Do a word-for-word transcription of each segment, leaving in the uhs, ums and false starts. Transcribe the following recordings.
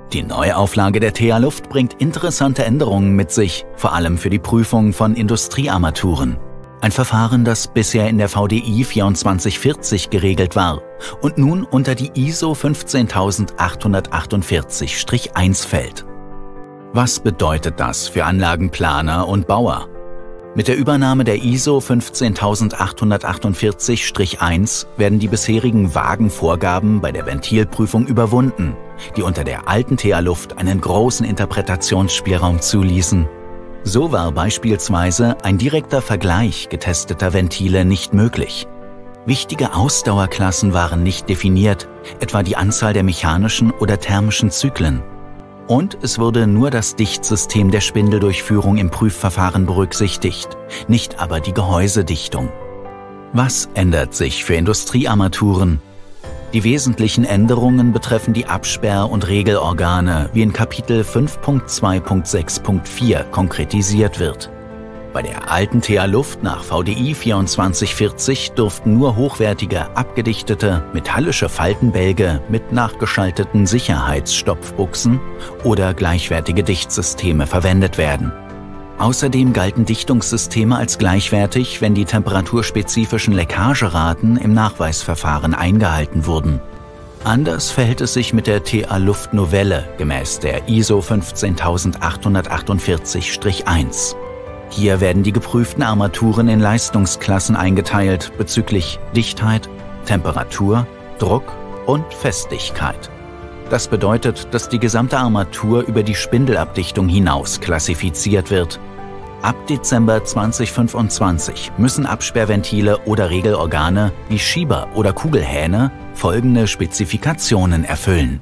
Die Neuauflage der T H Luft bringt interessante Änderungen mit sich, vor allem für die Prüfung von Industriearmaturen. Ein Verfahren, das bisher in der V D I vierundzwanzig vierzig geregelt war und nun unter die I S O fünfzehntausendachthundertachtundvierzig eins fällt. Was bedeutet das für Anlagenplaner und Bauer? Mit der Übernahme der I S O fünfzehntausendachthundertachtundvierzig eins werden die bisherigen vagen Vorgaben bei der Ventilprüfung überwunden, die unter der alten T H Luft einen großen Interpretationsspielraum zuließen. So war beispielsweise ein direkter Vergleich getesteter Ventile nicht möglich. Wichtige Ausdauerklassen waren nicht definiert, etwa die Anzahl der mechanischen oder thermischen Zyklen. Und es wurde nur das Dichtsystem der Spindeldurchführung im Prüfverfahren berücksichtigt, nicht aber die Gehäusedichtung. Was ändert sich für Industriearmaturen? Die wesentlichen Änderungen betreffen die Absperr- und Regelorgane, wie in Kapitel fünf Punkt zwei Punkt sechs Punkt vier konkretisiert wird. Bei der alten T H Luft nach V D I vierundzwanzig vierzig durften nur hochwertige, abgedichtete, metallische Faltenbälge mit nachgeschalteten Sicherheitsstopfbuchsen oder gleichwertige Dichtsysteme verwendet werden. Außerdem galten Dichtungssysteme als gleichwertig, wenn die temperaturspezifischen Leckageraten im Nachweisverfahren eingehalten wurden. Anders verhält es sich mit der T H Luft Novelle gemäß der I S O fünfzehntausendachthundertachtundvierzig eins. Hier werden die geprüften Armaturen in Leistungsklassen eingeteilt bezüglich Dichtheit, Temperatur, Druck und Festigkeit. Das bedeutet, dass die gesamte Armatur über die Spindelabdichtung hinaus klassifiziert wird. Ab Dezember zweitausendfünfundzwanzig müssen Absperrventile oder Regelorgane wie Schieber oder Kugelhähne folgende Spezifikationen erfüllen.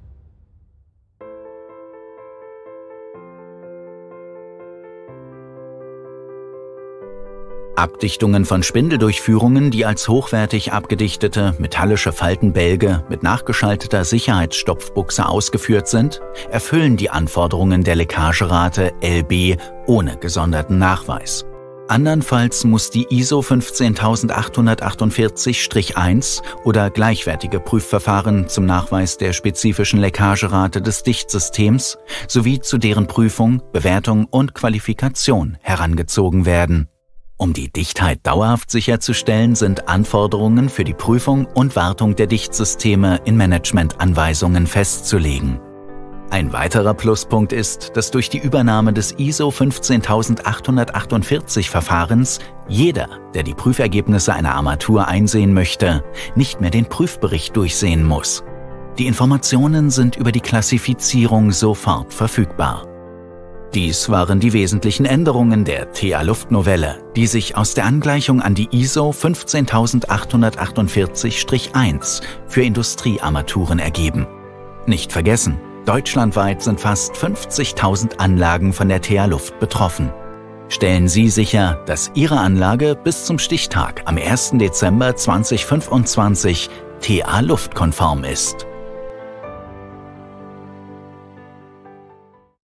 Abdichtungen von Spindeldurchführungen, die als hochwertig abgedichtete metallische Faltenbälge mit nachgeschalteter Sicherheitsstopfbuchse ausgeführt sind, erfüllen die Anforderungen der Leckagerate L B ohne gesonderten Nachweis. Andernfalls muss die I S O fünfzehntausendachthundertachtundvierzig eins oder gleichwertige Prüfverfahren zum Nachweis der spezifischen Leckagerate des Dichtsystems sowie zu deren Prüfung, Bewertung und Qualifikation herangezogen werden. Um die Dichtheit dauerhaft sicherzustellen, sind Anforderungen für die Prüfung und Wartung der Dichtsysteme in Managementanweisungen festzulegen. Ein weiterer Pluspunkt ist, dass durch die Übernahme des I S O fünfzehntausendachthundertachtundvierzig Verfahrens jeder, der die Prüfergebnisse einer Armatur einsehen möchte, nicht mehr den Prüfbericht durchsehen muss. Die Informationen sind über die Klassifizierung sofort verfügbar. Dies waren die wesentlichen Änderungen der T H Luft Novelle, die sich aus der Angleichung an die I S O fünfzehntausendachthundertachtundvierzig eins für Industriearmaturen ergeben. Nicht vergessen, deutschlandweit sind fast fünfzigtausend Anlagen von der T H Luft betroffen. Stellen Sie sicher, dass Ihre Anlage bis zum Stichtag am ersten Dezember zweitausendfünfundzwanzig T H Luft konform ist.